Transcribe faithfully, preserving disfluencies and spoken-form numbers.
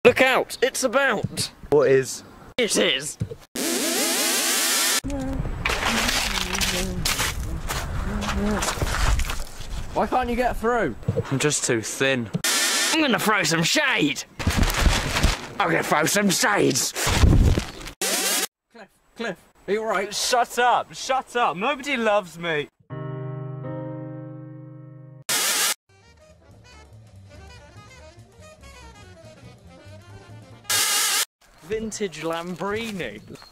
Look out! It's about! What is? It is! Why can't you get through? I'm just too thin. I'm gonna throw some shade! I'm gonna throw some shades! Cliff, Cliff, are you alright? Shut up! Shut up! Nobody loves me! Vintage Lambrini.